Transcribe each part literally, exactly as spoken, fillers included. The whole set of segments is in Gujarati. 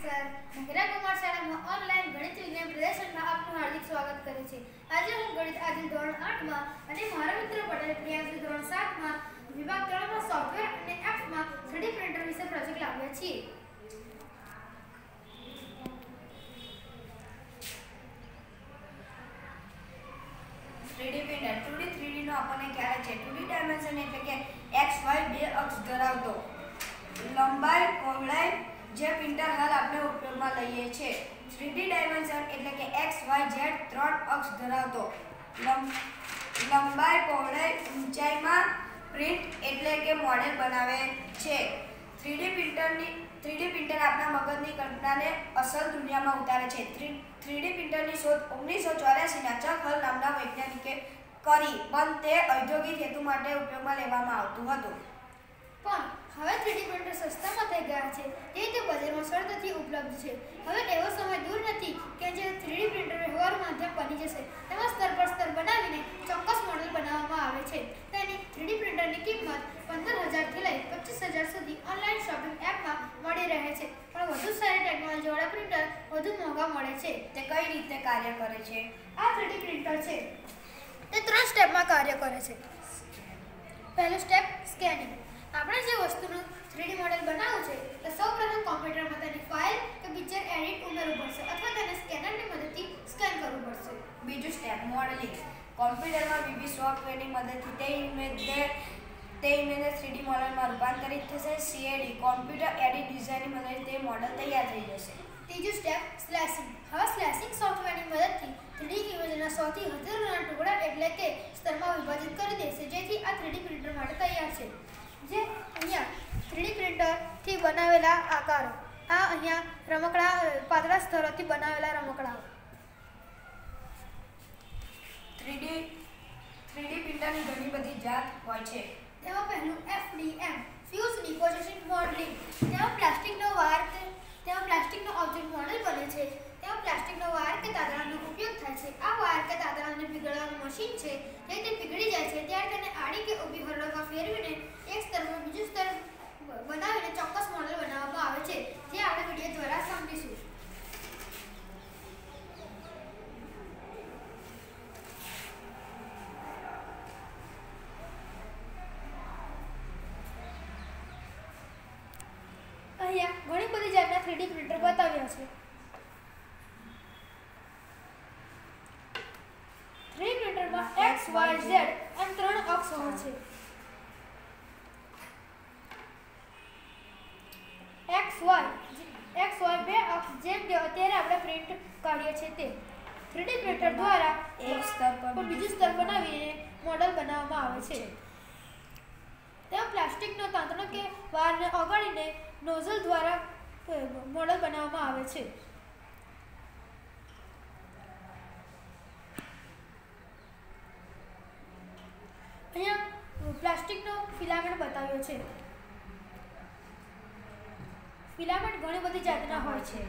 નમસ્કાર. મહિરા કુમાર શાળામાં ઓનલાઈન ગણિત વિજ્ઞાન પ્રદર્શનમાં આપનું હાર્દિક સ્વાગત કરે છે. આજે હું ગણિત આદિ ધોરણ આઠ માં અને મારા મિત્ર પટેલ પ્રિયાંશુ ધોરણ સાત માં વિભાગ ત્રણ માં સોફ્ટવેર અને એપ્સ માં થ્રી ડી પ્રિન્ટર વિશે પ્રોજેક્ટ લાવ્યા છીએ. Three D printer two D three D નો આપણને ખ્યાલ છે. ટુ ડી ડાયમેન્શન એટલે કે એક્સ વાય બે અક્ષ ધરાવતો લંબાઈ પહોળાઈ જે પ્રિન્ટર હાલ આપણે ઉપયોગમાં લઈએ છીએ. થ્રી ડી ડાયમેન્શન એટલે કે એક્સ વાય ઝેડ ત્રણ અક્ષ ધરાવતો લંબાઈ પહોળાઈ ઊંચાઈમાં પ્રિન્ટ એટલે કે મોડેલ બનાવે છે. થ્રી ડી પ્રિન્ટરની થ્રી ડી પ્રિન્ટર આપણા મગજની કલ્પનાને અસલ દુનિયામાં ઉતારે છે. થ્રી ડી પ્રિન્ટરની શોધ ઓગણીસો ચોર્યાસી ના ચક હલ નામના વૈજ્ઞાનિકે કરી, પણ તે ઔદ્યોગિક હેતુ માટે ઉપયોગમાં લેવામાં આવતું હતું. પણ હવે થ્રી ડી પ્રિન્ટર સસ્તામાં થઈ ગયા છે, તે તે બજારમાં સરળતાથી ઉપલબ્ધ છે. હવે એવો સમય દૂર નથી કે જે થ્રી ડી પ્રિન્ટર વ્યવહારુ માધ્યમ બની જશે. તેમાં સ્તર પર સ્તર બનાવીને ચોક્કસ મોડેલ બનાવવામાં આવે છે. તેની થ્રી ડી પ્રિન્ટરની કિંમત પંદર હજાર થી લઈ પચીસ હજાર સુધી ઓનલાઈન શોપિંગ એપમાં મળી રહે છે. પણ વધુ સારી ટેકનોલોજીવાળા પ્રિન્ટર વધુ મોંઘા મળે છે. તે કઈ રીતે કાર્ય કરે છે? આ થ્રી ડી પ્રિન્ટર છે તે ત્રણ સ્ટેપમાં કાર્ય કરે છે. પહેલું સ્ટેપ સ્કેનિંગ. આપણે જે વસ્તુનું થ્રી ડી મોડેલ બનાવવું છે તે સૌપ્રથમ કોમ્પ્યુટરમાં તેની ફાઇલ કે પિક્ચર એડિટ ઉમેરવું પડશે અથવા તેને સ્કેનરની મદદથી સ્કેન કરવું પડશે. બીજું સ્ટેપ મોડેલિંગ. કોમ્પ્યુટરમાં વિવિધ સોફ્ટવેરની મદદથી તે ઇમેજને તે ઇમેજને થ્રી ડી મોડેલમાં રૂપાંતરિત થશે. C A D computer aided ડિઝાઇનની મદદથી તે મોડેલ તૈયાર થઈ જશે. ત્રીજું સ્ટેપ સ્લેશિંગ. હવે સ્લેશિંગ સોફ્ટવેરની મદદથી થ્રી ડી ઇમેજના સૌથી હજારોના ટુકડા એટલે કે સ્તરમાં વિભાજિત કરી દેશે, જેથી આ થ્રી ડી પ્રિન્ટર માટે તૈયાર છે. જે અહીંયા થ્રી ડી પ્રિન્ટરથી બનાવેલા આકારો, આ અહીંયા રમકડા પાતળા સ્તરોથી બનાવેલા રમકડાઓ. થ્રી ડી થ્રી ડી પ્રિન્ટરની ઘણી બધી જાત હોય છે. તેમાં પહેલું F D M fused deposition modelling. તેમાં પ્લાસ્ટિકનો વાયર તેમાં પ્લાસ્ટિકનો ઓબ્જેક્ટ મોડેલ બને છે. તેમાં પ્લાસ્ટિકનો વાયર કે તાતણાનો ઉપયોગ થાય છે. આ વાયર કે તાતણાને પીગળવાનું મશીન છે. જે તે પીગળી જાય છે ત્યારે તેને આડી કે ઊભી હરોળમાં ફેરવીને એક સ્તરનું બીજું સ્તર બનાવીને ચોક્કસ મોડેલ બનાવવામાં આવે છે, જે આપણે વિડીયો દ્વારા સમજીશું. અહીંયા ઘણી બધી જાતના થ્રી ડી પ્રિન્ટર બતાવ્યા છે. થ્રી ડી પ્રિન્ટરમાં એક્સ વાય ઝેડ એમ ત્રણ અક્ષ હોય છે. એક્સ વાય એક્સ વાય બે અક્ષ જેમ કે અત્યારે આપણે પ્રિન્ટ કાઢીએ છીએ તે થ્રી ડી પ્રિન્ટર દ્વારા એક સ્તર પર બીજું સ્તર બનાવીને મોડેલ બનાવવામાં આવે છે. તેમાં પ્લાસ્ટિકનો તાંતણો કે વાયરને ઓગાળીને નોઝલ દ્વારા મોડેલ બનાવવામાં આવે છે. અહીંયા પ્લાસ્ટિકનો ફિલામેન્ટ બતાવ્યો છે. ફિલામેન્ટ ઘણી બધી જાતના હોય છે.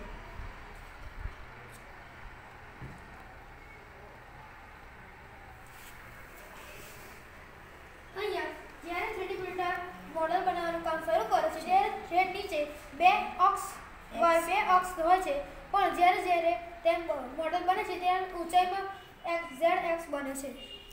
અહીંયા જ્યારે થ્રી ડી પ્રિન્ટર મોડેલ બનાવવાનું કામ શરૂ કરે છે ત્યારે થ્રેડ નીચે બે અક્ષ વાય બે અક્ષ હોય છે, પણ જ્યારે જ્યારે તેમ મોડેલ બને છે ત્યારે ઊંચાઈમાં એક્સ ઝેડ એક્સ બને છે.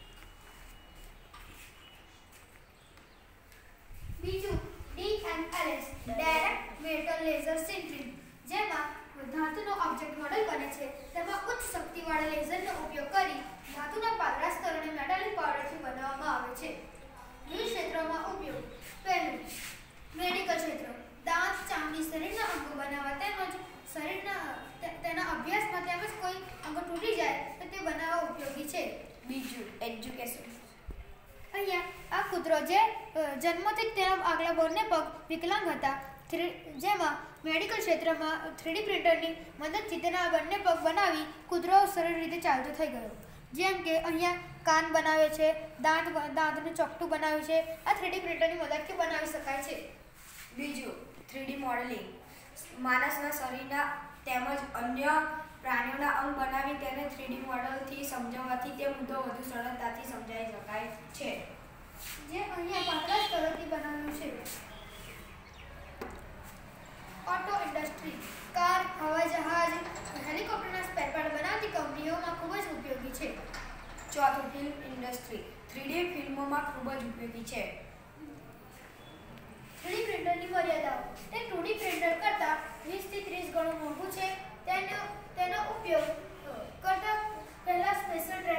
બીજું D M L S direct metal laser sintering, જેમાં ધાતુનો ઓબ્જેક્ટ મોડેલ બને છે. તેમાં ઉચ્ચ શક્તિવાળા લેઝરનો ઉપયોગ કરી ધાતુના પાતળા સ્તરોને મેટાલિક પાવડરથી બનાવવામાં આવે છે. વિવિધ ક્ષેત્રોમાં ઉપયોગ. પહેલું મેડિકલ ક્ષેત્ર. દાંત, ચામડી, શરીરના અંગો બનાવવા તેમજ શરીરના તેના અભ્યાસમાં તેમજ કોઈ અંગ તૂટી જાય તો તે બનાવવા ઉપયોગી છે. બીજું એજ્યુકેશન. અહીંયા આ કૂતરો જે જન્મથી તેના આગલા બંને પગ વિકલાંગ હતા, જેમાં મેડિકલ ક્ષેત્રમાં થ્રી ડી પ્રિન્ટરની મદદથી તેના બંને પગ બનાવી કૂતરો સરળ રીતે ચાલતો થઈ ગયો. જેમ કે અહીંયા કાન બનાવે છે, દાંત દાંતનું ચોકટું બનાવ્યું છે. આ થ્રી ડી પ્રિન્ટરની મદદથી બનાવી શકાય છે. બીજું થ્રી ડી મોડેલિંગ. માણસના શરીરના તેમજ અન્ય પ્રાણીઓના અંગ બનાવી તેને થ્રી ડી મોડેલથી સમજાવવાથી તે મુદ્દો વધુ સરળતાથી સમજાવી શકાય છે. જે અહીંયા પાતળા સ્તરોથી બનાવ્યું છે. ઓટો ઇન્ડસ્ટ્રી કાર, હવાઈ જહાજ, હેલિકોપ્ટરના સ્પેર પાર્ટ બનાવતી કંપનીઓમાં ખૂબ જ ઉપયોગી છે. ચોથું ફિલ્મ ઇન્ડસ્ટ્રી થ્રી ડી ફિલ્મોમાં ખૂબ જ ઉપયોગી છે. થ્રી ડી પ્રિન્ટરની મર્યાદાઓ તે ટુ ડી પ્રિન્ટર કરતાં વીસ થી ત્રીસ ગણું મોંઘું છે. તેનો તેનો ઉપયોગ કરતા પહેલા સ્પેશિયલ